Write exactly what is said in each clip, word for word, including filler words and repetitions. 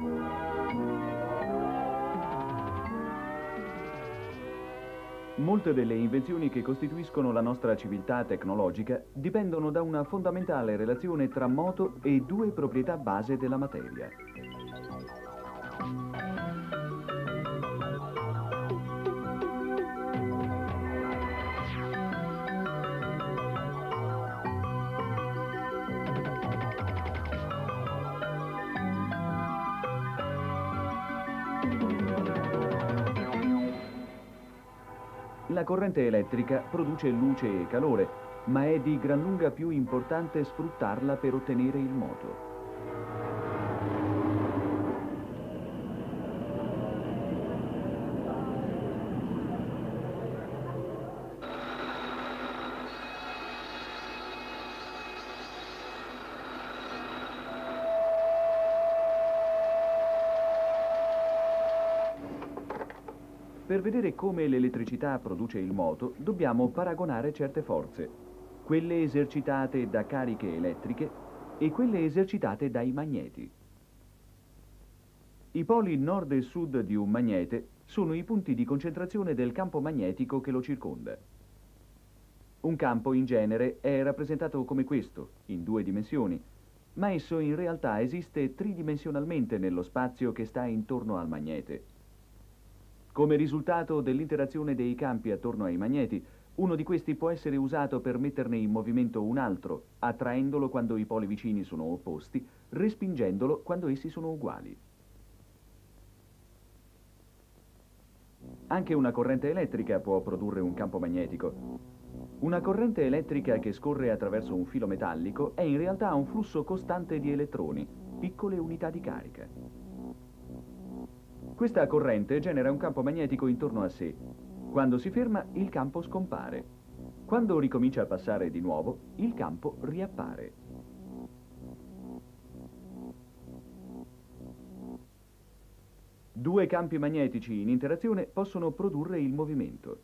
Molte delle invenzioni che costituiscono la nostra civiltà tecnologica dipendono da una fondamentale relazione tra moto e due proprietà base della materia. La corrente elettrica produce luce e calore, ma è di gran lunga più importante sfruttarla per ottenere il moto. Per vedere come l'elettricità produce il moto, dobbiamo paragonare certe forze, quelle esercitate da cariche elettriche e quelle esercitate dai magneti. I poli nord e sud di un magnete sono i punti di concentrazione del campo magnetico che lo circonda. Un campo in genere è rappresentato come questo, in due dimensioni, ma esso in realtà esiste tridimensionalmente nello spazio che sta intorno al magnete. Come risultato dell'interazione dei campi attorno ai magneti, uno di questi può essere usato per metterne in movimento un altro, attraendolo quando i poli vicini sono opposti, respingendolo quando essi sono uguali. Anche una corrente elettrica può produrre un campo magnetico. Una corrente elettrica che scorre attraverso un filo metallico è in realtà un flusso costante di elettroni, piccole unità di carica. Questa corrente genera un campo magnetico intorno a sé. Quando si ferma, il campo scompare. Quando ricomincia a passare di nuovo, il campo riappare. Due campi magnetici in interazione possono produrre il movimento.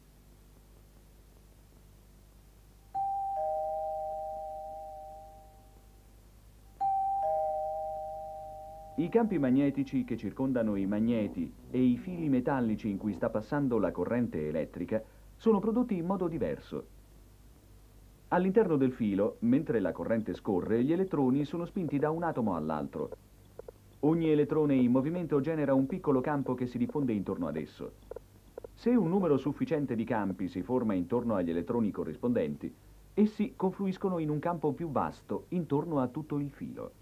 I campi magnetici che circondano i magneti e i fili metallici in cui sta passando la corrente elettrica sono prodotti in modo diverso. All'interno del filo, mentre la corrente scorre, gli elettroni sono spinti da un atomo all'altro. Ogni elettrone in movimento genera un piccolo campo che si diffonde intorno ad esso. Se un numero sufficiente di campi si forma intorno agli elettroni corrispondenti, essi confluiscono in un campo più vasto intorno a tutto il filo.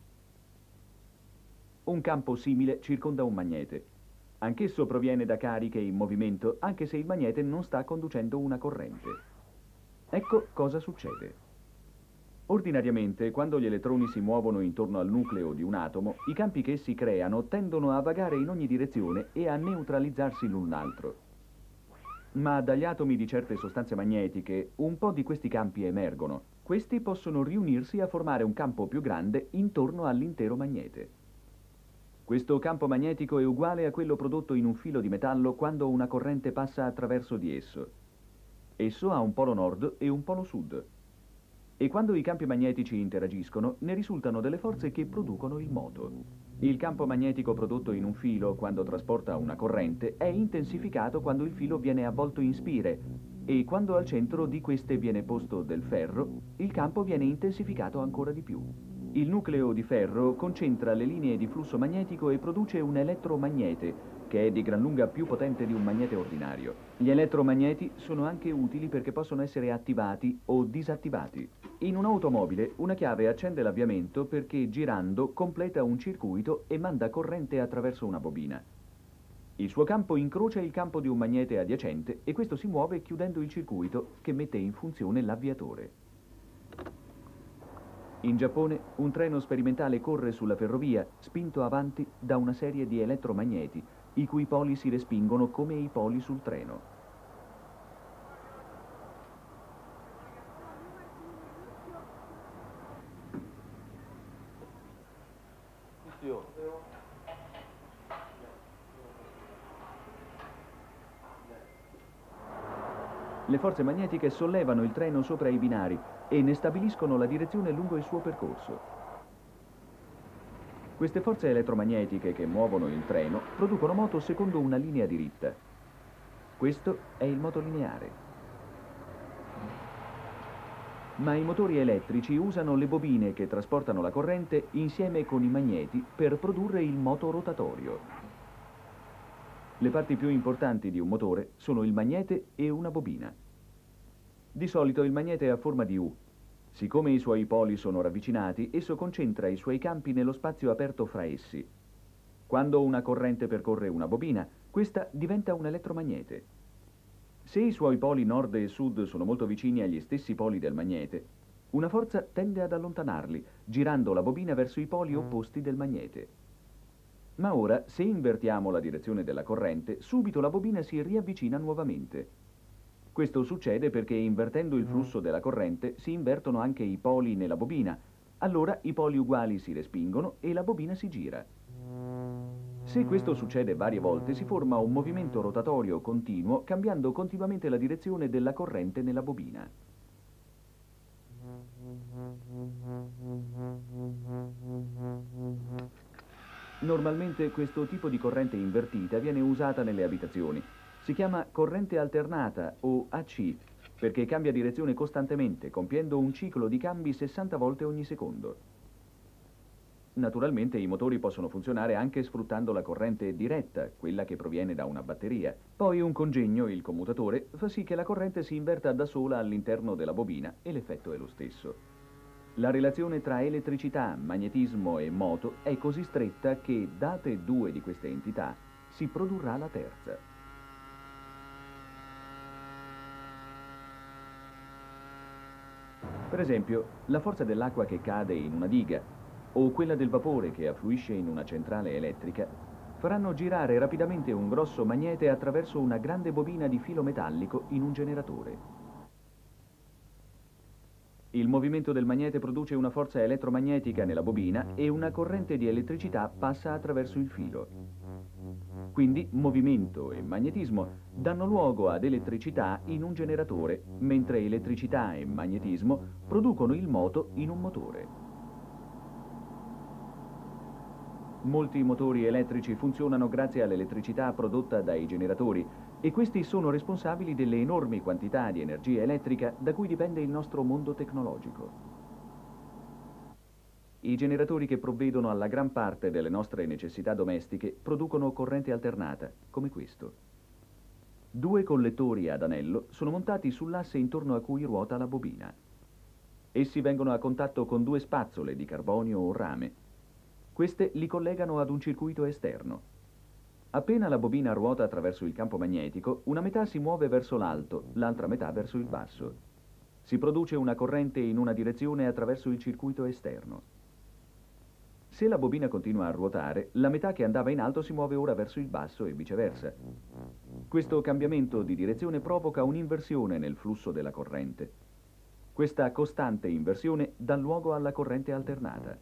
Un campo simile circonda un magnete. Anch'esso proviene da cariche in movimento, anche se il magnete non sta conducendo una corrente. Ecco cosa succede. Ordinariamente, quando gli elettroni si muovono intorno al nucleo di un atomo, i campi che essi creano tendono a vagare in ogni direzione e a neutralizzarsi l'un l'altro. Ma dagli atomi di certe sostanze magnetiche, un po' di questi campi emergono. Questi possono riunirsi a formare un campo più grande intorno all'intero magnete. Questo campo magnetico è uguale a quello prodotto in un filo di metallo quando una corrente passa attraverso di esso. Esso ha un polo nord e un polo sud. E quando i campi magnetici interagiscono, ne risultano delle forze che producono il moto. Il campo magnetico prodotto in un filo quando trasporta una corrente è intensificato quando il filo viene avvolto in spire e quando al centro di queste viene posto del ferro, il campo viene intensificato ancora di più. Il nucleo di ferro concentra le linee di flusso magnetico e produce un elettromagnete, che è di gran lunga più potente di un magnete ordinario. Gli elettromagneti sono anche utili perché possono essere attivati o disattivati. In un'automobile una chiave accende l'avviamento perché girando completa un circuito e manda corrente attraverso una bobina. Il suo campo incrocia il campo di un magnete adiacente e questo si muove chiudendo il circuito che mette in funzione l'avviatore. In Giappone un treno sperimentale corre sulla ferrovia, spinto avanti da una serie di elettromagneti, i cui poli si respingono come i poli sul treno. Le forze magnetiche sollevano il treno sopra i binari e ne stabiliscono la direzione lungo il suo percorso. Queste forze elettromagnetiche che muovono il treno producono moto secondo una linea diritta. Questo è il moto lineare. Ma i motori elettrici usano le bobine che trasportano la corrente insieme con i magneti per produrre il moto rotatorio. Le parti più importanti di un motore sono il magnete e una bobina. Di solito il magnete è a forma di U. Siccome i suoi poli sono ravvicinati, esso concentra i suoi campi nello spazio aperto fra essi. Quando una corrente percorre una bobina, questa diventa un elettromagnete. Se i suoi poli nord e sud sono molto vicini agli stessi poli del magnete, una forza tende ad allontanarli, girando la bobina verso i poli opposti del magnete. Ma ora, se invertiamo la direzione della corrente, subito la bobina si riavvicina nuovamente. Questo succede perché invertendo il flusso della corrente si invertono anche i poli nella bobina. Allora i poli uguali si respingono e la bobina si gira. Se questo succede varie volte, si forma un movimento rotatorio continuo, cambiando continuamente la direzione della corrente nella bobina. Normalmente questo tipo di corrente invertita viene usata nelle abitazioni. Si chiama corrente alternata o A C, perché cambia direzione costantemente, compiendo un ciclo di cambi sessanta volte ogni secondo. Naturalmente i motori possono funzionare anche sfruttando la corrente diretta, quella che proviene da una batteria. Poi un congegno, il commutatore, fa sì che la corrente si inverta da sola all'interno della bobina e l'effetto è lo stesso. La relazione tra elettricità, magnetismo e moto è così stretta che, date due di queste entità, si produrrà la terza. Per esempio, la forza dell'acqua che cade in una diga o quella del vapore che affluisce in una centrale elettrica faranno girare rapidamente un grosso magnete attraverso una grande bobina di filo metallico in un generatore. Il movimento del magnete produce una forza elettromagnetica nella bobina e una corrente di elettricità passa attraverso il filo. Quindi movimento e magnetismo danno luogo ad elettricità in un generatore, mentre elettricità e magnetismo producono il moto in un motore. Molti motori elettrici funzionano grazie all'elettricità prodotta dai generatori e questi sono responsabili delle enormi quantità di energia elettrica da cui dipende il nostro mondo tecnologico. I generatori che provvedono alla gran parte delle nostre necessità domestiche producono corrente alternata, come questo. Due collettori ad anello sono montati sull'asse intorno a cui ruota la bobina. Essi vengono a contatto con due spazzole di carbonio o rame. Queste li collegano ad un circuito esterno. Appena la bobina ruota attraverso il campo magnetico, una metà si muove verso l'alto, l'altra metà verso il basso. Si produce una corrente in una direzione attraverso il circuito esterno. Se la bobina continua a ruotare, la metà che andava in alto si muove ora verso il basso e viceversa. Questo cambiamento di direzione provoca un'inversione nel flusso della corrente. Questa costante inversione dà luogo alla corrente alternata.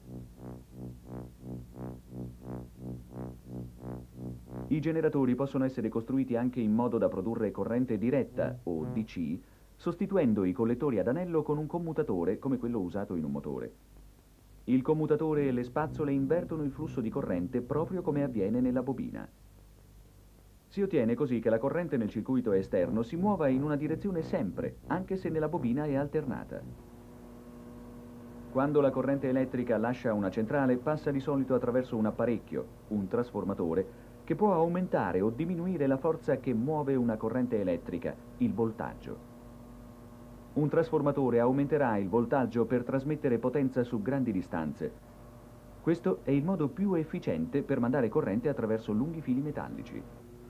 I generatori possono essere costruiti anche in modo da produrre corrente diretta, o D C, sostituendo i collettori ad anello con un commutatore come quello usato in un motore. Il commutatore e le spazzole invertono il flusso di corrente proprio come avviene nella bobina. Si ottiene così che la corrente nel circuito esterno si muova in una direzione sempre, anche se nella bobina è alternata. Quando la corrente elettrica lascia una centrale, passa di solito attraverso un apparecchio, un trasformatore, che può aumentare o diminuire la forza che muove una corrente elettrica, il voltaggio. Un trasformatore aumenterà il voltaggio per trasmettere potenza su grandi distanze. Questo è il modo più efficiente per mandare corrente attraverso lunghi fili metallici.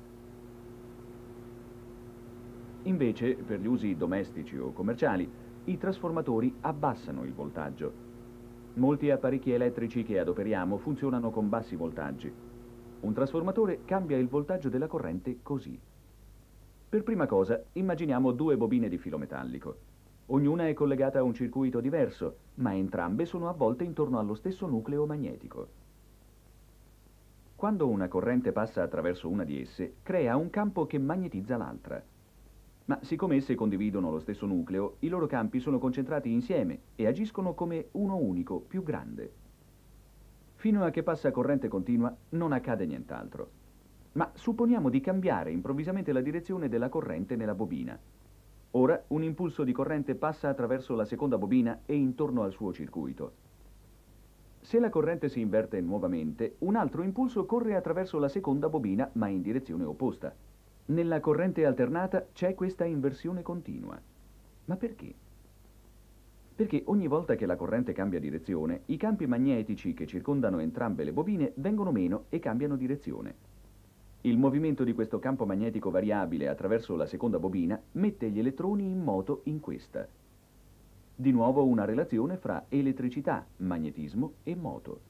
Invece, per gli usi domestici o commerciali, i trasformatori abbassano il voltaggio. Molti apparecchi elettrici che adoperiamo funzionano con bassi voltaggi. Un trasformatore cambia il voltaggio della corrente così. Per prima cosa, immaginiamo due bobine di filo metallico. Ognuna è collegata a un circuito diverso, ma entrambe sono avvolte intorno allo stesso nucleo magnetico. Quando una corrente passa attraverso una di esse, crea un campo che magnetizza l'altra. Ma siccome esse condividono lo stesso nucleo, i loro campi sono concentrati insieme e agiscono come uno unico, più grande. Fino a che passa corrente continua non accade nient'altro. Ma supponiamo di cambiare improvvisamente la direzione della corrente nella bobina. Ora un impulso di corrente passa attraverso la seconda bobina e intorno al suo circuito. Se la corrente si inverte nuovamente, un altro impulso corre attraverso la seconda bobina, ma in direzione opposta. Nella corrente alternata c'è questa inversione continua. Ma perché? Perché ogni volta che la corrente cambia direzione, i campi magnetici che circondano entrambe le bobine vengono meno e cambiano direzione. Il movimento di questo campo magnetico variabile attraverso la seconda bobina mette gli elettroni in moto in questa. Di nuovo una relazione fra elettricità, magnetismo e moto.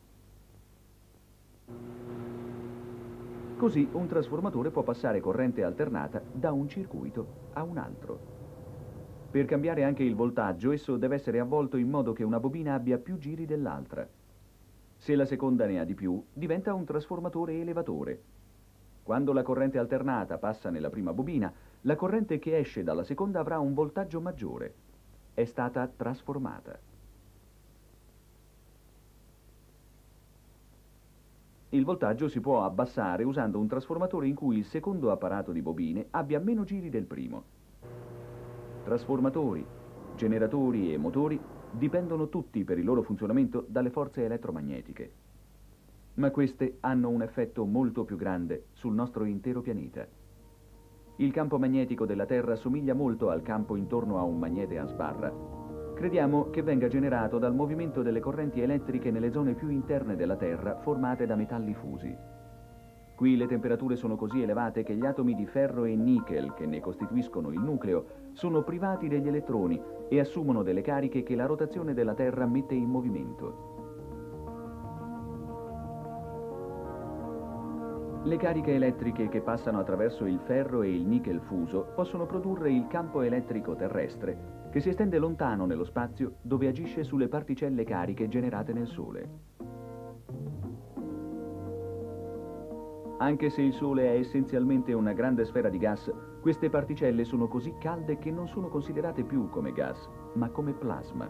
Così un trasformatore può passare corrente alternata da un circuito a un altro. Per cambiare anche il voltaggio, esso deve essere avvolto in modo che una bobina abbia più giri dell'altra. Se la seconda ne ha di più, diventa un trasformatore elevatore. Quando la corrente alternata passa nella prima bobina, la corrente che esce dalla seconda avrà un voltaggio maggiore. È stata trasformata. Il voltaggio si può abbassare usando un trasformatore in cui il secondo apparato di bobine abbia meno giri del primo. Trasformatori, generatori e motori dipendono tutti per il loro funzionamento dalle forze elettromagnetiche. Ma queste hanno un effetto molto più grande sul nostro intero pianeta. Il campo magnetico della Terra somiglia molto al campo intorno a un magnete a sbarra. Crediamo che venga generato dal movimento delle correnti elettriche nelle zone più interne della Terra formate da metalli fusi. Qui le temperature sono così elevate che gli atomi di ferro e nickel, che ne costituiscono il nucleo, sono privati degli elettroni e assumono delle cariche che la rotazione della Terra mette in movimento. Le cariche elettriche che passano attraverso il ferro e il nickel fuso possono produrre il campo elettrico terrestre, che si estende lontano nello spazio dove agisce sulle particelle cariche generate nel Sole. Anche se il Sole è essenzialmente una grande sfera di gas, queste particelle sono così calde che non sono considerate più come gas, ma come plasma.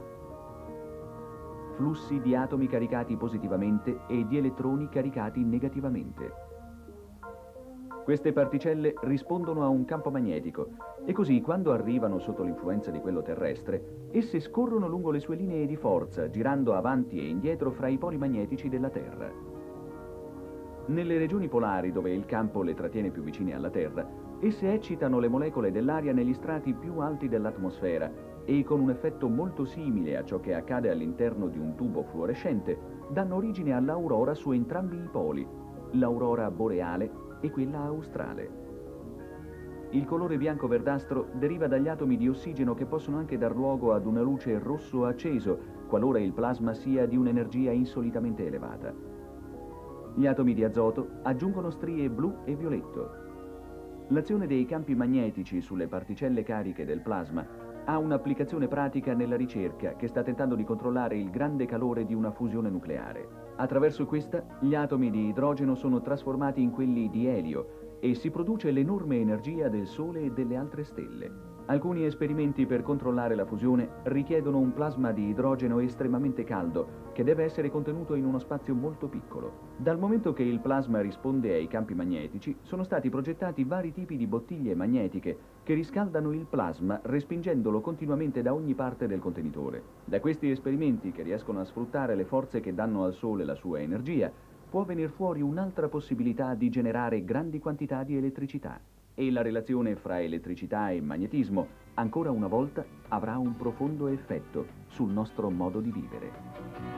Flussi di atomi caricati positivamente e di elettroni caricati negativamente. Queste particelle rispondono a un campo magnetico e così, quando arrivano sotto l'influenza di quello terrestre, esse scorrono lungo le sue linee di forza, girando avanti e indietro fra i poli magnetici della Terra. Nelle regioni polari, dove il campo le trattiene più vicine alla Terra, esse eccitano le molecole dell'aria negli strati più alti dell'atmosfera e, con un effetto molto simile a ciò che accade all'interno di un tubo fluorescente, danno origine all'aurora su entrambi i poli, l'aurora boreale e quella australe. Il colore bianco-verdastro deriva dagli atomi di ossigeno che possono anche dar luogo ad una luce rosso acceso, qualora il plasma sia di un'energia insolitamente elevata. Gli atomi di azoto aggiungono strie blu e violetto. L'azione dei campi magnetici sulle particelle cariche del plasma ha un'applicazione pratica nella ricerca che sta tentando di controllare il grande calore di una fusione nucleare. Attraverso questa, gli atomi di idrogeno sono trasformati in quelli di elio e si produce l'enorme energia del Sole e delle altre stelle. Alcuni esperimenti per controllare la fusione richiedono un plasma di idrogeno estremamente caldo che deve essere contenuto in uno spazio molto piccolo. Dal momento che il plasma risponde ai campi magnetici, sono stati progettati vari tipi di bottiglie magnetiche che riscaldano il plasma respingendolo continuamente da ogni parte del contenitore. Da questi esperimenti, che riescono a sfruttare le forze che danno al Sole la sua energia, può venir fuori un'altra possibilità di generare grandi quantità di elettricità. E la relazione fra elettricità e magnetismo, ancora una volta, avrà un profondo effetto sul nostro modo di vivere.